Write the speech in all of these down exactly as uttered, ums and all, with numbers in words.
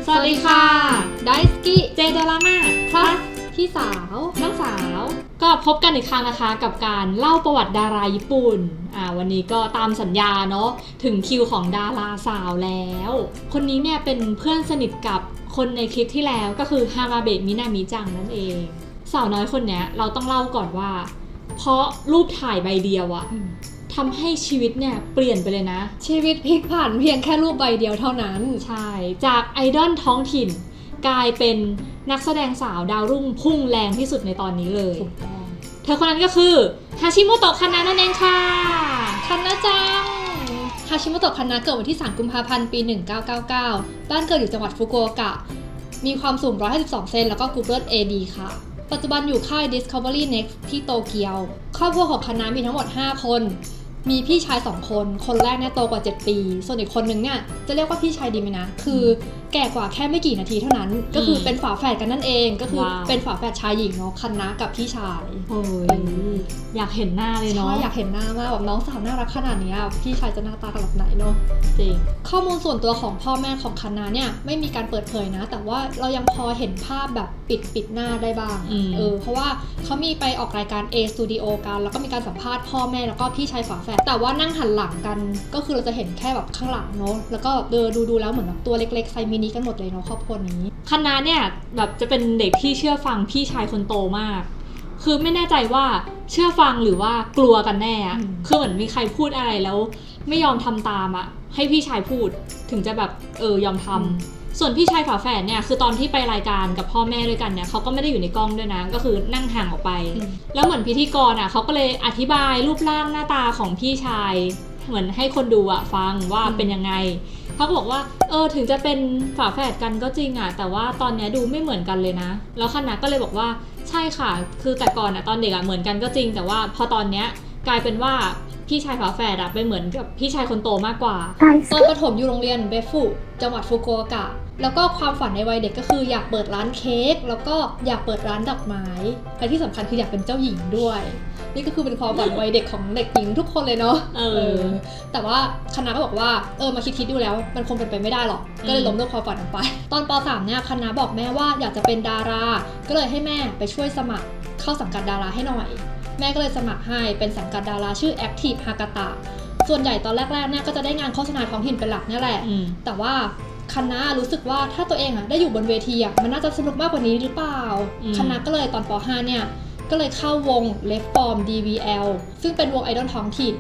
สวัสดีค่ะไดสกิเจโดราม่าพลัสพี่สาวน้องสาวก็พบกันอีกครั้งนะคะกับการเล่าประวัติดาราญี่ปุ่นอ่าวันนี้ก็ตามสัญญาเนาะถึงคิวของดาราสาวแล้วคนนี้เนี่ยเป็นเพื่อนสนิทกับคนในคลิปที่แล้วก็คือฮามาเบะมินามิจังนั่นเองสาวน้อยคนเนี้ยเราต้องเล่าก่อนว่าเพราะรูปถ่ายใบเดียวอะทำให้ชีวิตเนี่ยเปลี่ยนไปเลยนะชีวิตพลิกผันเพียงแค่รูปใบเดียวเท่านั้นใช่จากไอดอลท้องถิ่นกลายเป็นนักแสดงสาวดาวรุ่งพุ่งแรงที่สุดในตอนนี้เลยเธอคนนั้นก็คือฮาชิโมโตะคันนะนั่นเองค่ะคันนะจังฮาชิโมโตะคันนะเกิดวันที่สามกุมภาพันธ์ปีหนึ่งเก้าเก้าเก้าบ้านเกิดอยู่จังหวัดฟุกุโอกะมีความสูงหนึ่งร้อยห้าสิบสองเซนแล้วก็กรุ๊ปเลือด เอ บี ค่ะปัจจุบันอยู่ค่าย Discovery Next ที่โตเกียวครอบครัวของคันนะมีทั้งหมดห้าคนมีพี่ชายสองคนคนแรกเนี่ยโตกว่าเจ็ดปีส่วนอีกคนนึงเนี่ยจะเรียกว่าพี่ชายดีไหมนะคือแก่กว่าแค่ไม่กี่นาทีเท่านั้นก็คือเป็นฝาแฝดกันนั่นเองก็คือเป็นฝาแฝดชายหญิงเนาะคันนะกับพี่ชายโอ้ยอยากเห็นหน้าเลยเนาะอยากเห็นหน้ามากแบบน้องสาวน่ารักขนาดนี้พี่ชายจะหน้าตาแบบไหนเนาะจริงข้อมูลส่วนตัวของพ่อแม่ของคันนะเนี่ยไม่มีการเปิดเผยนะแต่ว่าเรายังพอเห็นภาพแบบปิดปิดหน้าได้บ้างเออเพราะว่าเขามีไปออกรายการ A Studio กันแล้วก็มีการสัมภาษณ์พ่อแม่แล้วก็พี่ชายฝาแฝดแต่ว่านั่งหันหลังกันก็คือเราจะเห็นแค่แบบข้างหลังเนาะแล้วก็เดินดูดูแล้วเหมือนแบบตัวเล็กๆไซมินิกันหมดเลยเนาะครอบครัวนี้คันนะเนี่ยแบบจะเป็นเด็กที่เชื่อฟังพี่ชายคนโตมากคือไม่แน่ใจว่าเชื่อฟังหรือว่ากลัวกันแน่อะคือเหมือนมีใครพูดอะไรแล้วไม่ยอมทำตามอะให้พี่ชายพูดถึงจะแบบเออยอมทำส่วนพี่ชายฝาแฝดเนี่ยคือตอนที่ไปรายการกับพ่อแม่ด้วยกันเนี่ยเขาก็ไม่ได้อยู่ในกล้องด้วยนะก็คือนั่งห่างออกไปแล้วเหมือนพิธีกรอะเขาก็เลยอธิบายรูปร่างหน้าตาของพี่ชายเหมือนให้คนดูอะฟังว่าเป็นยังไงเขาก็บอกว่าเออถึงจะเป็นฝาแฝดกันก็จริงอะแต่ว่าตอนนี้ดูไม่เหมือนกันเลยนะแล้วคันนะก็เลยบอกว่าใช่ค่ะคือแต่ก่อนอะตอนเด็กอะเหมือนกันก็จริงแต่ว่าพอตอนเนี้ยกลายเป็นว่าพี่ชายฝาแฝดอะไปเหมือนกับพี่ชายคนโตมากกว่าตอนประถมอยู่โรงเรียนเบฟุจังหวัดฟุกุโอกะแล้วก็ความฝันในวัยเด็กก็คืออยากเปิดร้านเค้กแล้วก็อยากเปิดร้านดอกไม้และที่สำคัญคืออยากเป็นเจ้าหญิงด้วยนี่ก็คือเป็นความฝันวัยเด็กของเด็กหญิงทุกคนเลยเนาะเออแต่ว่าคณะก็บอกว่าเออมาคิดๆดูแล้วมันคงเป็นไปไม่ได้หรอกก็เลยล้มเลิกความฝันออกไปตอนป.สาม เนี่ยคณะบอกแม่ว่าอยากจะเป็นดาราก็เลยให้แม่ไปช่วยสมัครเข้าสังกัดดาราให้หน่อยแม่ก็เลยสมัครให้เป็นสังกัดดาราชื่อ Active Hakata ส่วนใหญ่ตอนแรกๆเนี่ยก็จะได้งานโฆษณาท้องถิ่นเป็นหลักนี่แหละแต่ว่าคณะรู้สึกว่าถ้าตัวเองอ่ะได้อยู่บนเวทีอ่ะมันน่าจะสนุกมากกว่านี้หรือเปล่าคณะก็เลยตอนป.ห้า เนี่ยก็เลยเข้าวง Left Form ดี วี แอล ซึ่งเป็นวงไอดอลท้องถิ่น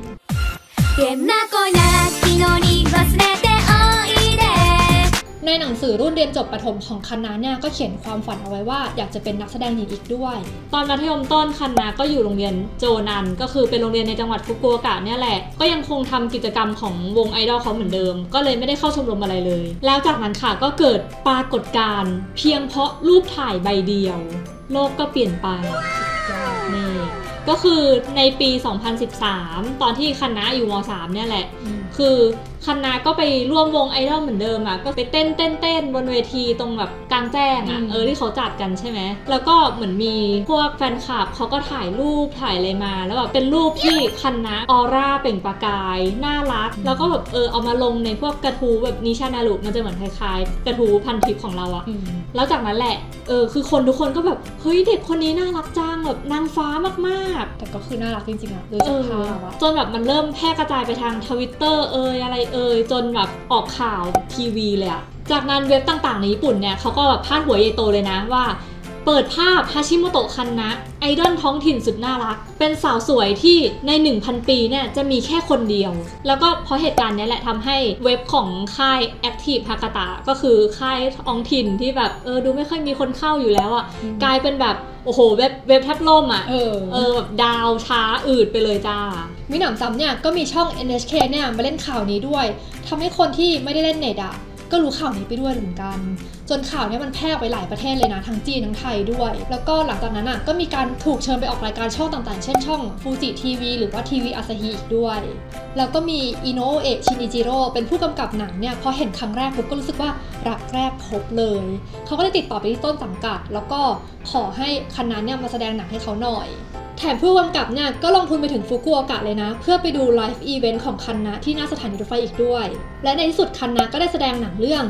ในหนังสือรุ่นเรียนจบประถมของคณะเนี่ยก็เขียนความฝันเอาไว้ว่าอยากจะเป็นนักแสดงหญิงอีกด้วยตอนมัธยมต้นคณะก็อยู่โรงเรียนโจนันก็คือเป็นโรงเรียนในจังหวัดฟุกุโอกะเนี่ยแหละก็ยังคงทำกิจกรรมของวงไอดอลเขาเหมือนเดิมก็เลยไม่ได้เข้าชมรมอะไรเลยแล้วจากนั้นค่ะก็เกิดปรากฏการณ์เพียงเพราะรูปถ่ายใบเดียวโลกก็เปลี่ยนไปนี่ก็คือในปี สองพันสิบสาม ตอนที่คณะอยู่ม.สาม เนี่ยแหละคือคณะก็ไปร่วมวงไอดอลเหมือนเดิมอ่ะก็ไปเต้นเต้นเต้นบนเวทีตรงแบบกลางแจ้งอ่ะเออที่เขาจัดกันใช่ไหมแล้วก็เหมือนมีพวกแฟนคลับเขาก็ถ่ายรูปถ่ายอะไรมาแล้วแบบเป็นรูปที่คณะออร่าเปล่งประกายน่ารักแล้วก็แบบเออเอามาลงในพวกกระทู้แบบนิชานารุมันจะเหมือนคล้ายๆกระทู้พันทิปของเราอ่ะแล้วจากนั้นแหละเออคือคนทุกคนก็แบบเฮ้ยเด็กคนนี้น่ารักจังแบบนางฟ้ามากๆแต่ก็คือน่ารักจริงๆอ่ะโดยเฉพาะจนแบบมันเริ่มแพร่กระจายไปทาง Twitter เอยอะไรเอยจนแบบออกข่าวทีวีเลยอะจากนั้นเว็บต่างๆในญี่ปุ่นเนี่ยเขาก็แบบพาดหัวใหญ่โตเลยนะว่าเปิดภาพฮาชิโมโตะคันนะไอดอลท้องถิ่นสุดน่ารักเป็นสาวสวยที่ใน หนึ่งพัน ปีเนี่ยจะมีแค่คนเดียวแล้วก็เพราะเหตุการณ์นี้แหละทำให้เว็บของค่าย Active Hakata ก็คือค่ายท้องถิ่นที่แบบเออดูไม่ค่อยมีคนเข้าอยู่แล้วอะกลายเป็นแบบโอ้โหเว็บเว็บแทบล่มอ่ะเออเออแบบดาวช้าอืดไปเลยจ้ามิหนำซ้ำเนี่ยก็มีช่อง เอ็น เอช เค เนี่ยมาเล่นข่าวนี้ด้วยทำให้คนที่ไม่ได้เล่นเน็ตอ่ะก็รู้ข่าวนี้ไปด้วยเหมือนกันจนข่าวนี้มันแพร่ไปหลายประเทศเลยนะทั้งจีนทั้งไทยด้วยแล้วก็หลังจากนั้นอ่ะก็มีการถูกเชิญไปออกรายการช่องต่างๆเช่นช่องฟูจิทีวีหรือว่าทีวีอาซาฮิอีกด้วยแล้วก็มีอิโนะเอะชินิจิโร่เป็นผู้กำกับหนังเนี่ยพอเห็นครั้งแรกปุ๊บก็รู้สึกว่ารักแรกพบเลยเขาก็เลยติดต่อไปที่ต้นสังกัดแล้วก็ขอให้คณะเนี่ยมาแสดงหนังให้เขาหน่อยแถมผู้กำกับเนี่ยก็ลงทุนไปถึงฟุกุโอกะเลยนะเพื่อไปดูไลฟ์อีเวนต์ของคณะที่หน้าสถานีรถไฟอีกด้วยและในที่สุดคณะก็ได้แสดงหนังเรื่อง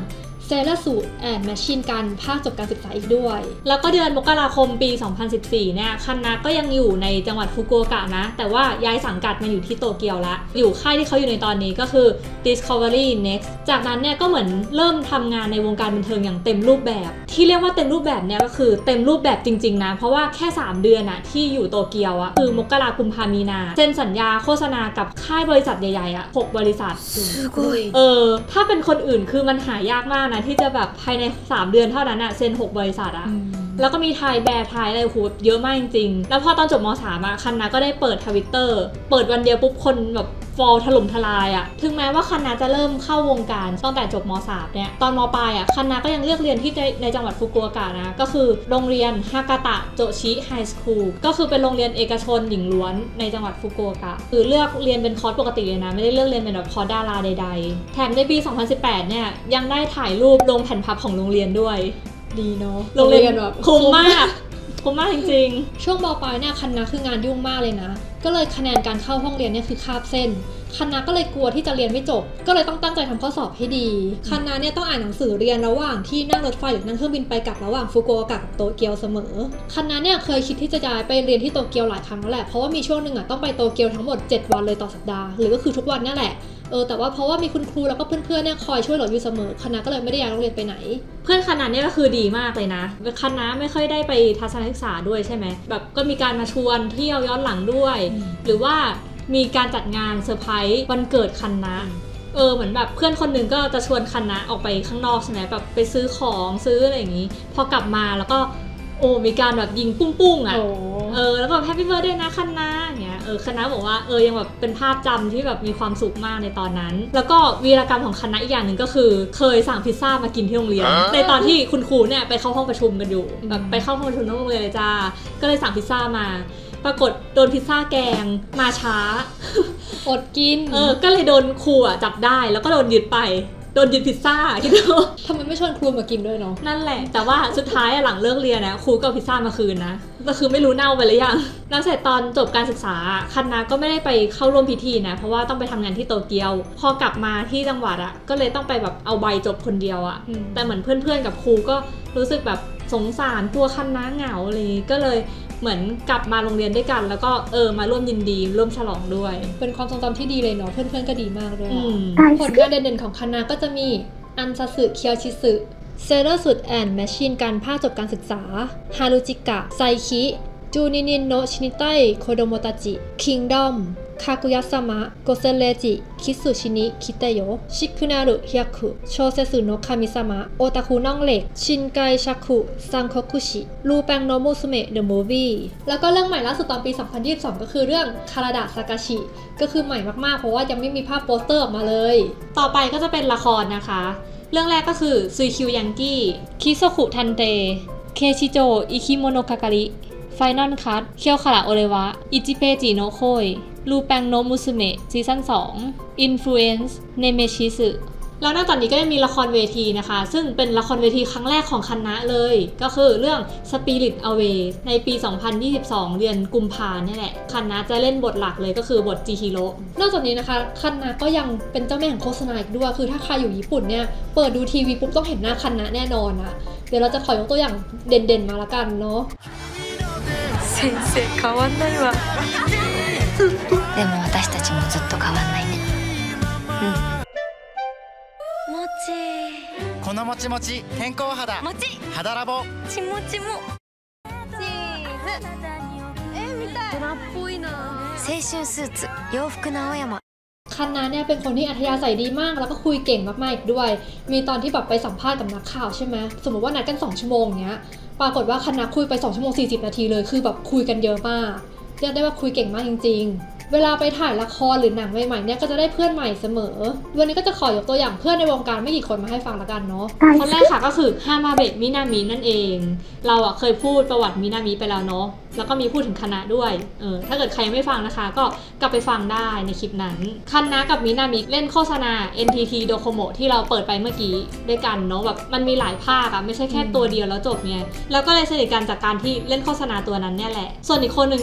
Sailor Suit and Machine Gun ภาคจบการศึกษาอีกด้วยแล้วก็เดือนมกราคมปีสองพันสิบสี่เนี่ยคันนะก็ยังอยู่ในจังหวัดฟุกุโอกะนะแต่ว่าย้ายสังกัดมาอยู่ที่โตเกียวละอยู่ค่ายที่เขาอยู่ในตอนนี้ก็คือ Discovery Next จากนั้นเนี่ยก็เหมือนเริ่มทำงานในวงการบันเทิงอย่างเต็มรูปแบบที่เรียกว่าเต็มรูปแบบเนี่ยก็คือเต็มรูปแบบจริงๆนะเพราะว่าแค่สามเดือนอะที่อยู่โตเกียวอะคือมกราคมกุมภามีนาเซ็นสัญญาโฆษณากับค่ายบริษัทใหญ่ๆอะหกบริษัทเออถ้าเป็นคนอื่นคือมันหายากมากนะที่จะแบบภายในสามเดือนเท่านั้นอะเซ็นหกบริษัทอะแล้วก็มีไทยแบร์ไทยอะไรโหเยอะมากจริงๆแล้วพอตอนจบม.สาม อ่ะคันนาก็ได้เปิด Twitter เปิดวันเดียวปุ๊บคนแบบฟอลถล่มทลายอ่ะถึงแม้ว่าคันนาจะเริ่มเข้าวงการตั้งแต่จบม.สาม เนี่ยตอนม.ปลายอ่ะคันนาก็ยังเลือกเรียนที่ในจังหวัดฟุกุโอกะนะก็คือโรงเรียนฮากาตะโจชิไฮสคูลก็คือเป็นโรงเรียนเอกชนหญิงล้วนในจังหวัดฟุกุโอกะคือเลือกเรียนเป็นคอร์สปกติเลยนะไม่ได้เลือกเรียนเป็นแบบคอร์สดาราใดๆแถมในปีสองพันสิบแปดเนี่ยยังได้ถ่ายรูปลงแผ่นพับของโรงเรียนด้วยดีเนาะโรงเรียนแบบคุ้มมากคุ้มมากจริงๆช่วงม.ปลายเนี่ยคันนาคืองานยุ่งมากเลยนะก็เลยคะแนนการเข้าห้องเรียนเนี่ยคือคาบเส้นคันนาก็เลยกลัวที่จะเรียนไม่จบก็เลยต้องตั้งใจทำข้อสอบให้ดีคันนาเนี่ยต้องอ่านหนังสือเรียนระหว่างที่นั่งรถไฟหรือนั่งเครื่องบินไปกลับระหว่างฟุกุโอกะกับโตเกียวเสมอคันนาเนี่ยเคยคิดที่จะย้ายไปเรียนที่โตเกียวหลายครั้งแล้วแหละเพราะว่ามีช่วงหนึ่งอ่ะต้องไปโตเกียวทั้งหมดเจ็ดวันเลยต่อสัปดาห์หรือก็คือทุกวันนี่แหละเออแต่ว่าเพราะว่ามีคุณครูแล้วก็เพื่อนๆเนี่ยคอยช่วยเหลืออยู่เสมอคณะก็เลยไม่ได้ย้ายโรงเรียนไปไหนเพื่อนคณะเนี่ยก็คือดีมากเลยนะคณะไม่ค่อยได้ไปทัศนศึกษาด้วยใช่ไหมแบบก็มีการมาชวนเที่ยวย้อนหลังด้วยหรือว่ามีการจัดงานเซอร์ไพรส์วันเกิดคณะเออเหมือนแบบเพื่อนคนหนึ่งก็จะชวนคณะออกไปข้างนอกใช่ไหมแบบไปซื้อของซื้ออะไรอย่างนี้พอกลับมาแล้วก็โอ้มีการแบบยิงปุ้งๆอ่ะเออแล้วแบบแฮปปี้เบิร์ธเดย์นะคณะอย่างเงี้ยเออคณะบอกว่าเออยังแบบเป็นภาพจำที่แบบมีความสุขมากในตอนนั้นแล้วก็วีรกรรมของคณะอีกอย่างหนึ่งก็คือเคยสั่งพิซซ่ามากินที่โรงเรียนในตอนที่คุณครูเนี่ยไปเข้าห้องประชุมกันอยู่แบบไปเข้าห้องประชุมที่โรงเรียนเลยจ้าก็เลยสั่งพิซซ่ามาปรากฏโดนพิซซ่าแกงมาช้าอดกินเออก็เลยโดนครูอ่ะจับได้แล้วก็โดนยึดไปโดนยึดพิซซ่าคิดดูทำไมไม่ชวนครูมากินด้วยเนาะนั่นแหละแต่ว่าสุดท้ายหลังเลิกเรียนนะครูก็เอาพิซซ่ามาคืนนะก็คือไม่รู้เน่าไปหรือยังแล้วเสร็จตอนจบการศึกษาคันนาก็ไม่ได้ไปเข้าร่วมพิธีนะเพราะว่าต้องไปทำงานที่โตเกียวพอกลับมาที่จังหวัดอ่ะก็เลยต้องไปแบบเอาใบจบคนเดียวอ่ะแต่เหมือนเพื่อนๆกับครูก็รู้สึกแบบสงสารตัวคันนาเหงาเลยก็เลยเหมือนกลับมาโรงเรียนด้วยกันแล้วก็เออมาร่วมยินดีร่วมฉลองด้วยเป็นความทรงจำที่ดีเลยเนาะเพื่อนๆก็ดีมากด้วยผลงานเด่นๆของคณะก็จะมีอันซาสึเคียวชิสึเซเลอร์สุดแอนด์แมชชีนการภาคจบการศึกษาฮารุจิกะไซคิจูนินินโนชินิไตโคโดโมตาจิคิงดอมคากุยะซามะโกเซเลจิคิสุชินิคิเตโยชิคุนารุฮิยาคุโชเซสึโนะคามิซามะโอตาคุน่องเหล็กชินไกชัคุซังโคคุชิรูแปงโนมุสุเมะเดอะมูฟวี่แล้วก็เรื่องใหม่ล่าสุดตอนปีสองพันยี่สิบสองก็คือเรื่องคาราดะซากาชิก็คือใหม่มากๆเพราะว่ายังไม่มีภาพโปสเตอร์ออกมาเลยต่อไปก็จะเป็นละครนะคะเรื่องแรกก็คือซุยคิวยังกี้คิโซคุทันเตเคชิโจอิคิโมโนคาการิไฟนอลคัทเคียวคาระโอเรวะอิจิเปจิโนโคยรูแปงโนมุสุเมะซีซั่นสองอินฟลูเอนซ์เนเมชิสึแล้วนอกจากนี้ก็ยังมีละครเวทีนะคะซึ่งเป็นละครเวทีครั้งแรกของคณะเลยก็คือเรื่อง Spirit Away ในปีสองพันยี่สิบสองเดือนกุมภาพันธ์นี่แหละคณะจะเล่นบทหลักเลยก็คือบทจิฮิโร่นอกจากนี้นะคะคณะก็ยังเป็นเจ้าแม่ของโฆษณาอีกด้วยคือถ้าใครอยู่ญี่ปุ่นเนี่ยเปิดดูทีวีปุ๊บต้องเห็นหน้าคณะแน่นอนอะเดี๋ยวเราจะขอยกตัวอย่างเด่นๆมาละกันเนาะ先生変わんないわでも私たちもずっと変わんないねうんもちこのもちもち健康肌もち肌ラボちもちもチーズえ見たいドラっぽいな青春スーツ洋服の青山คันนาเนี่ยเป็นคนที่อัธยาศัยดีมากแล้วก็คุยเก่งมากๆอีกด้วยมีตอนที่แบบไปสัมภาษณ์กับนักข่าวใช่ไหมสมมติว่านัดกันสองชั่วโมงเนี้ยปรากฏว่าคณะคุยไปสองชั่วโมงสี่สิบนาทีเลยคือแบบคุยกันเยอะมากเรียกได้ว่าคุยเก่งมากจริงๆเวลาไปถ่ายละครหรือหนังใหม่ๆเนี่ยก็จะได้เพื่อนใหม่เสมอวันนี้ก็จะขอยกตัวอย่างเพื่อนในวงการไม่กี่คนมาให้ฟังละกันเนาะคนแรกค่ะก็คือฮามาเบะมินามินั่นเองเราอ่ะเคยพูดประวัติมินามิไปแล้วเนาะแล้วก็มีพูดถึงคณะด้วยเออถ้าเกิดใครยังไม่ฟังนะคะก็กลับไปฟังได้ในคลิปนั้นคณะกับมินามิเล่นโฆษณา เอ็น ที ที Docomo ที่เราเปิดไปเมื่อกี้ด้วยกันเนาะแบบมันมีหลายภาคอะไม่ใช่แค่ตัวเดียวแล้วจบไงแล้วก็เลยสนิทกันจากการที่เล่นโฆษณาตัวนั้นเนี่ยแหละส่วนอีกคนนึงก็คือ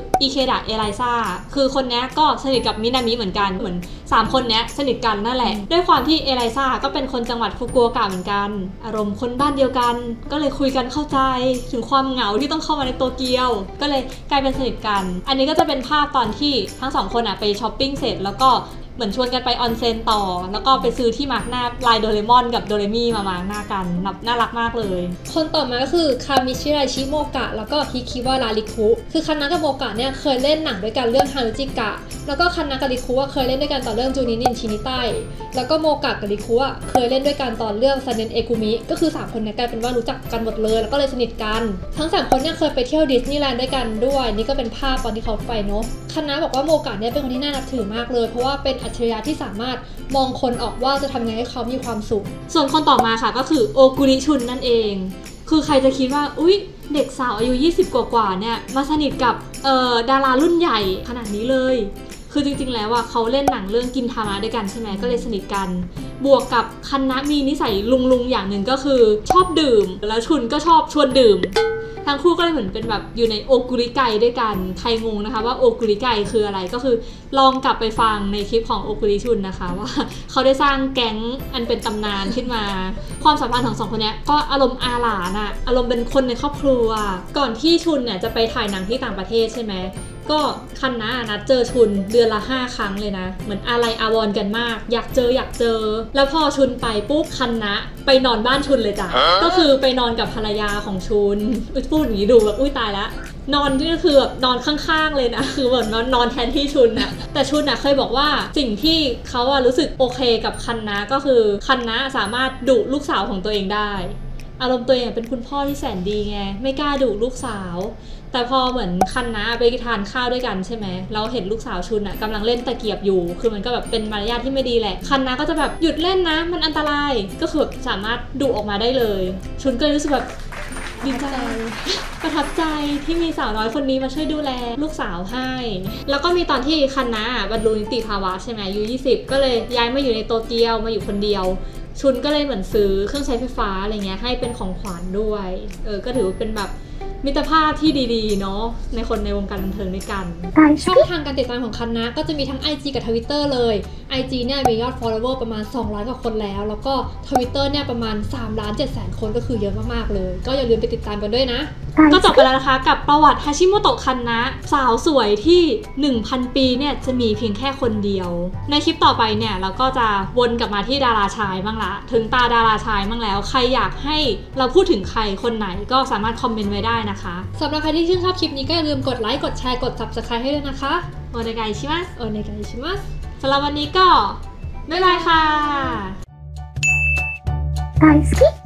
อิเคดะเอไลซ่าคือคนนี้ก็สนิทกับมินามิเหมือนกันเหมือนสามคนนี้สนิทกันนั่นแหละด้วยความที่เอไลซ่าก็เป็นคนจังหวัดฟุกุโอกะเหมือนกันอารมณ์คนบ้านเดียวกันก็เลยคุยกันเข้าใจถึงความเหงาที่ต้องเข้ามาในโตเกียวก็เลยกลายเป็นสนิทกันอันนี้ก็จะเป็นภาพตอนที่ทั้งสองคนอะไปช้อปปิ้งเสร็จแล้วก็เหมือนชวนกันไปออนเซ็นต่อแล้วก็ไปซื้อที่มาร์กหน้าลายโดเรมอนกับโดเรมี่มามาร์กหน้ากันน่ารักมากเลยคนต่อมาก็คือคามิชิไรชิโมกะแล้วก็ฮิคิวะราริคุคือคันนะกับโมกะเนี่ยเคยเล่นหนังด้วยกันเรื่องฮารุจิกะแล้วก็คันนะกับริคุเคยเล่นด้วยกันตอนเรื่องจูนินินชินิไตแล้วก็โมกะกับริคุเคยเล่นด้วยกันตอนเรื่องซันเนนเอกุมิก็คือสามคนนี้กลายเป็นว่ารู้จักกันหมดเลยแล้วก็เลยสนิทกันทั้งสามคนเนี่ยเคยไปเที่ยวดิสนีย์แลนด์ด้วยกันด้วยนี่ก็เป็นภาพตอนที่เขาไปเนาะคันนะบอกว่าโมกะเนี่ยเป็นคนที่น่านับถือมากเลยเพราะว่าเป็นอัจฉริยะที่สามารถมองคนออกว่าจะทำไงให้เขามีความสุขส่วนคนต่อมาค่ะก็คือโอกุริชุนนั่นเองคือใครจะคิดว่าอุ๊ยเด็กสาวอายุยี่สิบกว่าๆเนี่ยมาสนิทกับเอ่อดารารุ่นใหญ่ขนาดนี้เลยคือจริงๆแล้วอ่ะเขาเล่นหนังเรื่องกินทามาด้วยกันใช่ไหมก็เลยสนิทกันบวกกับคันนะมีนิสัยลุงๆอย่างหนึ่งก็คือชอบดื่มแล้วชุนก็ชอบชวนดื่มทั้งคู่ก็เลยเหมือนเป็นแบบอยู่ในโอกุริไกด้วยกันใครงงนะคะว่าโอกุริไกคืออะไรก็คือลองกลับไปฟังในคลิปของโอกุริชุนนะคะว่าเขาได้สร้างแก๊งอันเป็นตำนานขึ้นมาความสัมพันธ์ของสองคนนี้ก็อารมณ์อาหลานอะอารมณ์เป็นคนในครอบครัวก่อนที่ชุนเนี่ยจะไปถ่ายหนังที่ต่างประเทศใช่ไหมก็คันนะนัดเจอชุนเดือนละห้าครั้งเลยนะเหมือนอะไรอาวรกันมากอยากเจออยากเจอแล้วพอชุนไปปุ๊บคันนะไปนอนบ้านชุนเลยจ้ะก็คือไปนอนกับภรรยาของชุนพูดอย่างนี้ดูแบบอุ้ยตายแล้วนอนนี่ก็คือแบบนอนข้างๆเลยนะคือแบบนอนนอนแทนที่ชุนนะแต่ชุนนะเคยบอกว่าสิ่งที่เขาอะรู้สึกโอเคกับคันนะก็คือคันนะสามารถดุลูกสาวของตัวเองได้อารมณ์ตัวเองเป็นคุณพ่อที่แสนดีไงไม่กล้าดุลูกสาวแต่พอเหมือนคันนะไปทานข้าวด้วยกันใช่ไหมเราเห็นลูกสาวชุนอะกำลังเล่นตะเกียบอยู่คือมันก็แบบเป็นมารยาทที่ไม่ดีแหละคันนะก็จะแบบหยุดเล่นนะมันอันตรายก็คือแบบสามารถดุออกมาได้เลยชุนก็รู้สึกแบบดีใจประทับใจที่มีสาวน้อยคนนี้มาช่วยดูแลลูกสาวให้แล้วก็มีตอนที่คันนะบรรลุนิติภาวะใช่ไหมอายุยี่สิบก็เลยย้ายมาอยู่ในโตเกียวมาอยู่คนเดียวชุนก็เลยเหมือนซื้อเครื่องใช้ไฟฟ้าอะไรเงี้ยให้เป็นของขวัญด้วยเออก็ถือว่าเป็นแบบมิตรภาพที่ดีๆเนาะในคนในวงการบันเทิงด้วยกันช่องทางการติดตามของคันนะก็จะมีทั้ง ไอ จี กับ Twitter เลย ไอ จี เนี่ยมียอด follower ประมาณสองล้านกว่าคนแล้วแล้วก็ Twitter เนี่ยประมาณสามล้านเจ็ดแสนคนก็คือเยอะมากๆเลยก็อย่าลืมไปติดตามกันด้วยนะก็จบไปแล้วนะคะกับประวัติฮาชิโมโตะคันนะสาวสวยที่ หนึ่งพัน ปีเนี่ยจะมีเพียงแค่คนเดียวในคลิปต่อไปเนี่ยเราก็จะวนกลับมาที่ดาราชายบ้างละถึงตาดาราชายบ้างแล้วใครอยากให้เราพูดถึงใครคนไหนก็สามารถคอมเมนต์ไว้ได้นะคะสำหรับใครที่ชื่นชอบคลิปนี้ก็อย่าลืมกดไลค์กดแชร์กด ซับสไครบ์ ให้ด้วยนะคะโอเนไกชิมัสโอเนไกชิมัสสำหรับวันนี้ก็บ๊ายบายค่ะ大好き